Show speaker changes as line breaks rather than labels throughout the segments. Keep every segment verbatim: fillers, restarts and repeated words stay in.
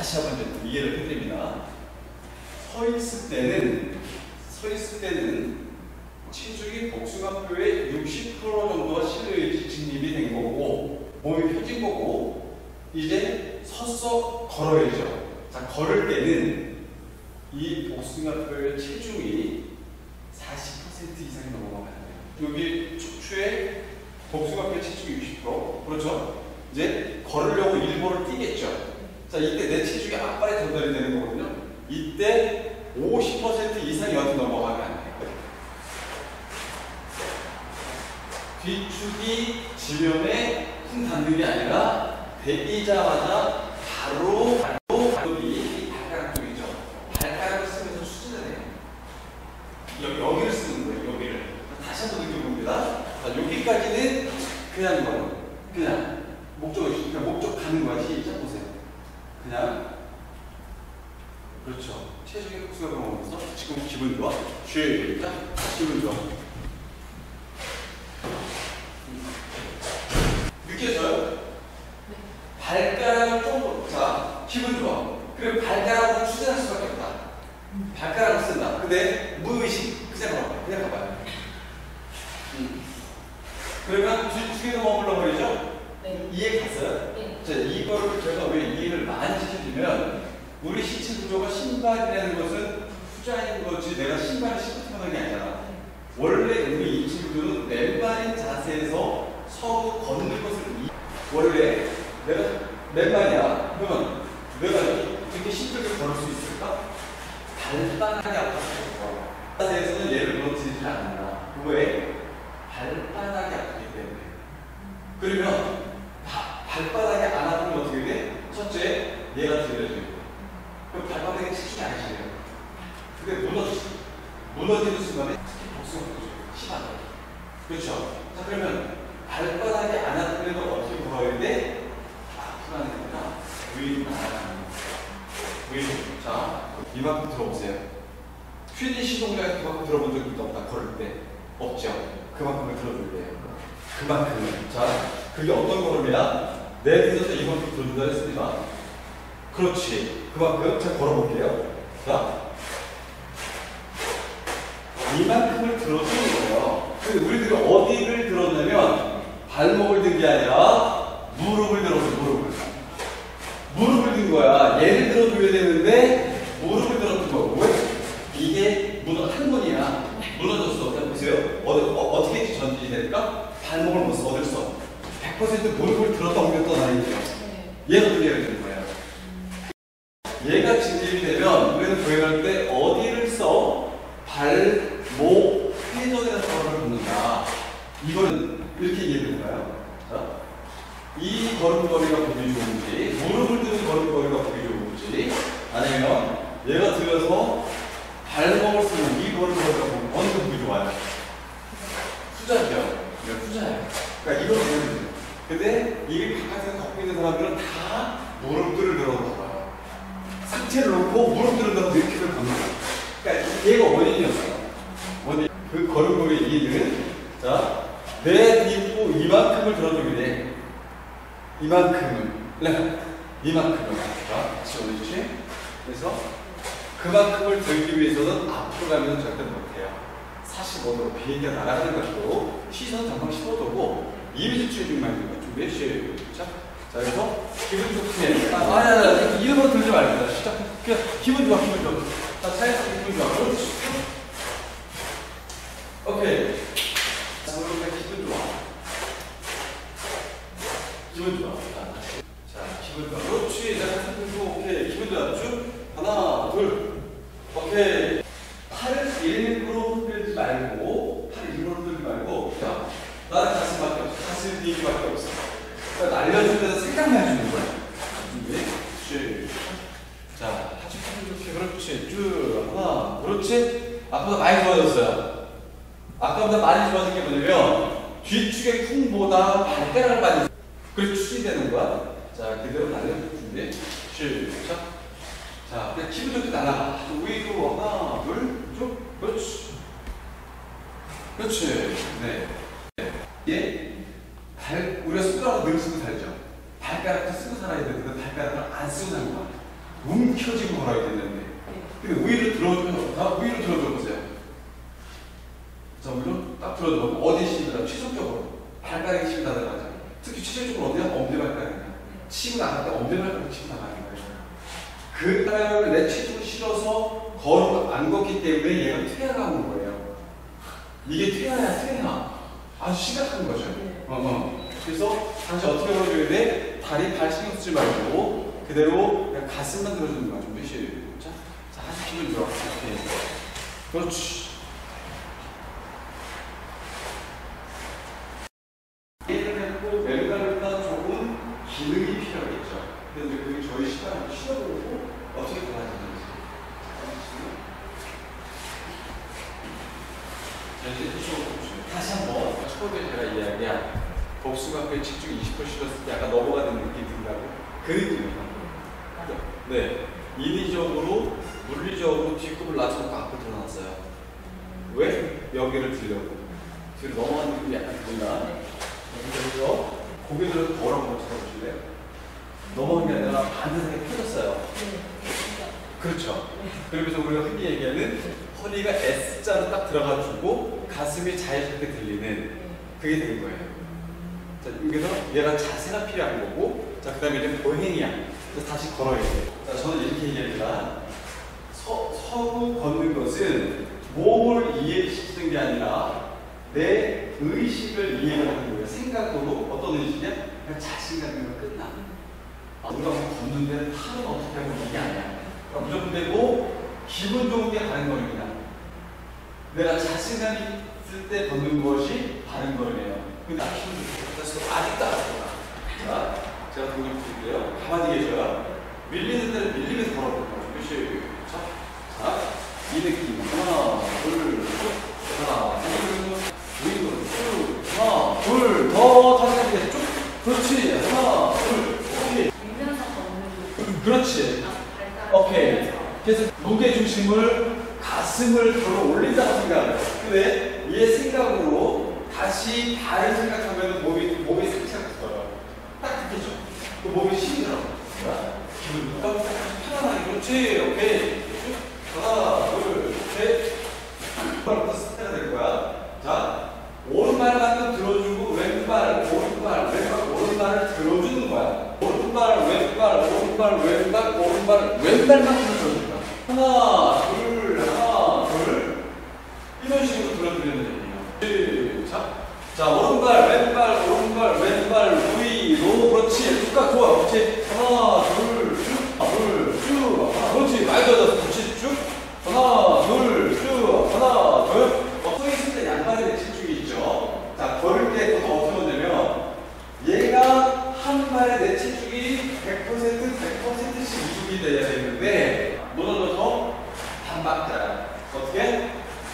다시 한번 좀 이해를 해드립니다. 서 있을 때는, 서 있을 때는 체중이 복숭아뼈의 육십 퍼센트 정도가 실려야지 진입이 된 거고, 몸이 펴진 거고, 이제 서서 걸어야죠. 자, 걸을 때는 이 복숭아뼈의 체중이 사십 퍼센트 이상이 넘어가야 돼요. 여기 척추에 복숭아뼈 체중이 육십 퍼센트. 그렇죠? 이제 걸으려고 일부러 뛰겠죠. 자, 이때 내 체중이 앞발에 전달이 되는 거거든요. 이때 오십 퍼센트 이상이 어디 넘어가면 안 돼요. 뒤축이 지면에 쿵 닿는 게 아니라 대기자마자 바로 바로 발톱이 발가락 쪽이죠. 발가락을 쓰면서 추진을 해요. 여기, 여기를 쓰는 거예요. 여기를. 다시 한번 느껴봅니다. 자, 여기까지는 그냥 거예요. 그냥 목적을 그냥 목적 가는 거야. 시작 보세요. 그냥 그렇죠. 체중이 복숭아뼈 먹으면서 지금 기분 좋아. 시작. 기분 좋아. 느껴져요? 네. 발가락을 좀, 자, 기분 좋아. 그럼 발가락으로 추진할 수밖에 없다. 음. 발가락을 쓴다. 근데 무의식, 그냥 가봐요. 그냥 가봐요. 음. 그러면 뒤쪽에도 머물러 버리죠? 네. 이해 갔어요? 네. 자, 이거를 제가 왜 이해를 많이 시켜주면, 우리 신체 구조가 신발이라는 것은 후자인 거지, 내가 신발을 신고 태어난 게 아니잖아. 네. 원래 우리 인체 구조는 맨발인 자세에서 서고 걷는 것을 이... 원래 내가 맨발이야. 그러면 내가 이렇게 힘들게 걸을 수 있을까? 발바닥이 아파서 걸어. 자세에서는 얘를 무너뜨리지 않는다. 그거에 발바닥이 아프기 때문에. 그러면 바, 발바닥이 안 아프면 어떻게 돼? 첫째, 얘가 들려줘요. 그럼 발바닥에 치킨이 아니시네요. 근데 무너지, 무너지는 순간에 특히 복숭아뼈죠. 심하다. 그렇죠? 자, 그러면 발바닥이 안 아프면 어떻게 걸어야 돼? 아프다는 거구나. 위로 나가는 위로. 자, 이만큼 들어보세요. 피니시 동작에 그만큼 들어본 적이 없다. 걸을 때. 없죠? 그만큼을 들어줄 때요. 그만큼을. 자, 그게 어떤 걸음이야? 내 뒤에서 이만큼 들어준다 했습니다. 그렇지. 그만큼. 자, 걸어볼게요. 자, 이만큼을 들어주는 거예요. 근데 우리들이 어디를 들었냐면, 발목을 든 게 아니라 무릎을 들었어. 무릎을 무릎을 든 거야. 얘를 들어줘야 되는데 무릎을 들었던 거고. 왜? 이게 무너 한 번이야. 무너졌어. 자, 보세요. 어, 어, 어떻게 전진이 될까? 발목을 못 써. 어딜 써? 백 퍼센트 무릎을 들었다 옮겼다 나이죠. 얘가 들려야 되는 거야. 얘가 진입이 되면 우리는 조행할 때 어디를 써? 발, 목, 회전에서 걸음을 걷는다. 이거는 이렇게 이해되나요? 자, 이 걸음걸이가 보기 좋은지, 무릎을 드는 걸음걸이가 보기 좋은지, 아니면 얘가 들어서 발목을 쓰는 이 걸음걸이가 보기 어느 게 보기 좋아요? 후자죠. 이건 후자예요. 그러니까 이걸 보면 돼요. 근데 이게 바깥에서 걷고 있는 사람들은 다 무릎들을 들어서 상체를 놓고 무릎들을 들어서 이렇게 걷는 거예요. 그러니까 얘가 원인이었어요. 원인. 그 걸음걸이의 이해는, 자, 내 뒷부 이만큼을 들어주게 돼. 이만큼을. 네. 이만큼을. 자, 다시 올려주시. 그래서 그만큼을 들기 위해서는 앞으로 가면 절대 못해요. 사십오 도로 비행기가 날아가는 것도 시선 전방 십오 도고 이미지 추진만 있는 거 준비해 주세요. 자, 자, 그래서 기분 좋게. 아, 아니, 아니, 아니, 일부러 들지 말고. 시작. 그냥 기분 좋아, 기분 좋아. 자, 차에서 기분 좋아. 그렇지. 오케이. 기분 좋아. 기분 좋아. 자, 기분 좋아. 그렇지. 자, 기분 좋아. 오케이. 기분 좋아. 쭉. 하나, 둘. 오케이. 팔을 일부러 흔들지 말고, 팔을 일부러 흔들지 말고, 자, 나는 가슴밖에 없어. 가슴 뒤밖에 없어. 그러니까 알려줄 때는 생각만 해주는 거야. 준비. 쭉. 자, 하체 이렇게. 그렇지. 쭉. 하나. 그렇지. 앞보다 많이 좋아졌어요. 아까보다 많이 좋아진 게 뭐냐면 뒤축의 쿵보다 발가락을 많이 그래서 축이 되는 거야. 자, 그대로 날려줄 준비. 시작. 자, 그냥 기분 좋게 날아가. 위로 하나, 둘, 쭉. 그렇지. 그렇지. 네. 예. 발, 우리가 손가락을 늘 쓰고 살죠. 발가락도 쓰고 살아야 되는데 발가락을 안 쓰고 사는 거야. 움켜쥐고 걸어야 되는데. 근데 위로 들어주면, 다 위로 들어줘 보세요. 자, 위로 딱 들어줘. 어디 힘이 나? 최종적으로. 발가락에 힘이 나가잖아. 특히 최종적으로 어디야? 엄지발가락이야. 치고 나갈 때 엄지발가락 치고 나가는 거예요. 그 발을 내 체중을 실어서 걸어 안 걷기 때문에 얘가 퇴화가 오는 거예요. 이게 퇴화야, 퇴화. 아주 심각한 거죠. 어, 어. 그래서 다시 어떻게 걸어줘야 돼? 다리 발 신경 쓰지 말고 그대로 그냥 가슴만 들어주는 거야. 좀 몇시 자, 자, 한 힘을 줘. 이렇게. 그렇지. 얘를 했고 왼발보다 조금 기능이 필요하겠죠. 그래서 이제 그게 저희 시간을 쉬어보고 어떻게 달라지는지. 자, 이제 다시 한번 처음에 제가 이야기한 복숭아뼈에 측중이 이십 퍼센트 실었을 때 약간 넘어가는 느낌이 든다고? 그 느낌이에요. 네. 인위적으로, 물리적으로 뒷굽을 낮춰놓고 앞으로 들어놨어요. 왜? 여기를 들려고. 뒤로 넘어가는 느낌이 약간 든다. 그래서 고개를 걸어 한번 쳐보실래요? 넘어간 게 아니라 반듯하게 펴졌어요. 그렇죠. 그러면서 우리가 흔히 얘기하는 허리가 S자로 딱 들어가지고 가슴이 자연스럽게 들리는 그게 된 거예요. 자, 여기서 얘가 자세가 필요한 거고, 자, 그 다음에 이제 보행이야. 그래서 다시 걸어야 돼. 자, 저는 이렇게 얘기합니다. 서, 서고 걷는 것은 몸을 이해시키는 게 아니라 내 의식을 이해하는 거예요. 생각으로 어떤 의식이야? 그냥 자신감이면 끝나. 아, 우리가 걷는데 팔은 어떻게 하고 이게 아니야. 그러니까 무조건 되고 기분 좋은 게 바른 걸음이다. 내가 자신감이 있을 때 걷는 것이 바른 걸음이에요. 근데 그래서 아직도 안 돼요. 자, 제가 동력 드릴게요. 가만히 계셔요. 밀리는 데를 밀리면서 걸어볼게요. 시작. 자, 이 느낌. 하나, 둘, 쭉. 하나, 둘, 위로 쭉. 하나, 둘, 더 자세하게 쭉. 그렇지. 하나, 둘, 오케이.
밀면서 걷는
그렇지. 오케이. 그래서 무게 중심을 가슴을 들어 올린다고 생각해요. 근데 얘 생각으로 다시 발을 생각하면 몸이 몸이 생각했어요. 딱 느끼죠. 그 몸이 힘이 들어. 기분 좋다. 편안하게 그렇지. 오케이. 하나, 둘, 셋. 이발부터 스타가 될 거야. 자, 오른발만 들어주고 왼발, 오른발, 왼발, 오른발을 들어주는 거야. 오른발, 왼발, 오른발, 왼발, 오른발, 왼발만 들어주는 거야. 하나, 둘, 하나, 둘. 이런 식으로 들어주면 얘기예요. 시작. 자, 오른발, 왼발, 오른발, 왼발, 위로. 그렇지. 툭각 좋아. 그렇지. 하나, 둘, 쭉. 둘, 쭉. 하나, 그렇지. 많이 들어졌어. 그렇지. 쭉. 하나, 둘, 쭉. 하나, 둘. 어, 서 있을 때 양발에 내 체중이 있죠. 자, 걸을 때 또 어떻게 하냐면 얘가 한 발에 내 체중이 백 퍼센트, 백 퍼센트씩 이동이 돼야 되는데 무너져서 반박자야. 어떻게?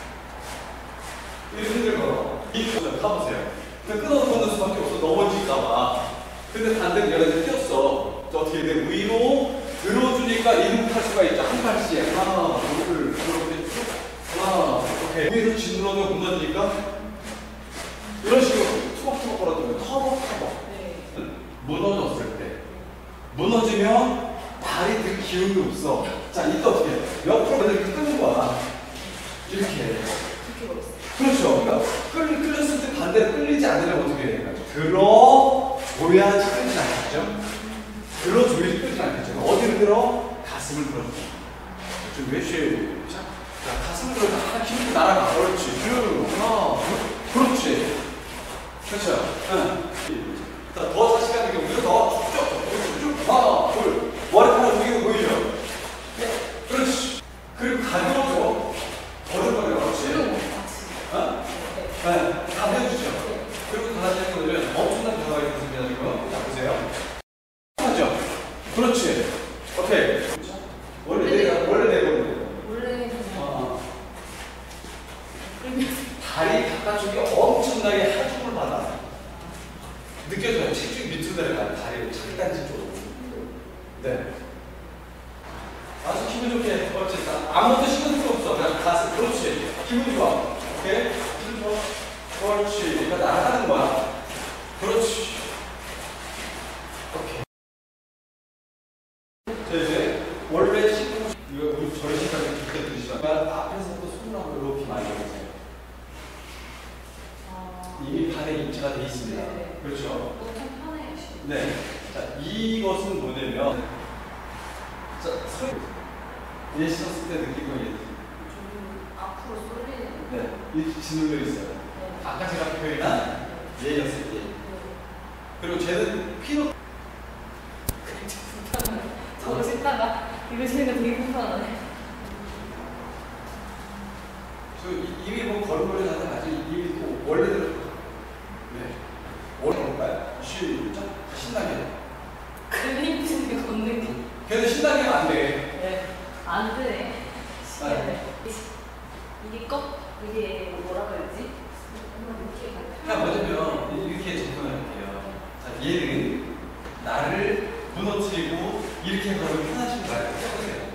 이렇게 흔들 걸어. 이 부분 가보세요. 끊어서 걷는 수밖에 없어. 넘어질까봐. 근데 반대로 내가 이제 뛰었어. 어떻게 돼? 위로 들어주니까 이륙 할 수가 있죠. 한 발씩. 하나, 둘, 이렇게 쭉. 하나, 오케이. 위에서 짓눌러서 무너지니까 이런 식으로 투박투박 걸어주면 터벅터벅. 네. 무너졌을 때. 무너지면 발이 들 기운이 없어. 자, 이때 어떻게 해? 옆으로 이렇게 끄는 거야. 이렇게. 그렇죠. 그러니까 끌, 끌렸을 때 반대로 끌리지 않으려면 어떻게 해야 될까요? 들어줘야지 끌리지 않겠죠? 들어줘야지 끌리지 않겠죠? 어디를 들어? 가슴을 들어줘. 좀 외쉬. 자, 가슴을 들어줘. 하나 힘있게 날아가. 그렇지. 쭉. 하나, 둘. 그렇지. 그렇죠. 응. 자, 더 자신감 있게 우리가 더 쭉, 쭉, 쭉. 하나, 둘. 머리카락 움직이는 거 보이죠? 그렇지. 그리고 가벼워져. 버릇버릇. 그렇지. 어? 네, 가벼워지죠. 그리고 달라지는 것들은 엄청난 변화가 있습니다. 지금. 자, 보세요. 하죠. 그렇지. 오케이. 원래 내가, 원래 내가 원래. 어. 다리 바깥쪽이 엄청나게 하중을 받아. 느껴져요. 체중이 밑으로 내려가요. 다리를 장단지 쪽으로. 네. 아주 기분 좋게. 그렇지. 아무것도 신경 쓸 없어. 그냥 가슴. 그렇지. 기분 좋아. 오케이? 기분 좋아. 그렇지. 그러니까 나가는 거야. 그렇지. 오케이. 자, 이제 네. 자, 이것은 뭐냐면, 자, 서 얘 신었을 때 느끼고 얘.
좀 앞으로 쏠리는.
네. 이렇게 짓눌려 있어요.
네.
아까 제가 표현한 얘였을 때. 그리고 쟤는 피노.
저거 씻다가 이거 신으니까 되게 불편하네.
저 이- 이미 뭐 걸음걸이 하는 아주 이미 또 원래대로. 네. 원래 볼까요? 시작. 신나게.
그림 중에 걷는 게.
걔는 신나게 하면 안 돼.
네. 안 되네.
아.
네. 이게 껍, 이게 뭐라고 해야지?
자, 뭐냐면 이렇게 접근할게요. 자, 얘는 나를 무너뜨리고 이렇게 걸으면 편하신 말을 써보세요.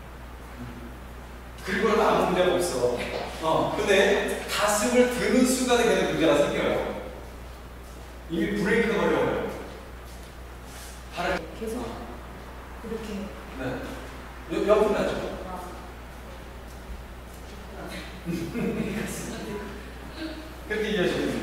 그리고는 아무 문제가 없어. 어, 근데 가슴을 드는 순간에 걔는 문제가 생겨요. 이미 브레이크가 걸려요. 발을
계속 이렇게.
네. 옆, 옆으로 나죠.
아.
그렇게 이해하시면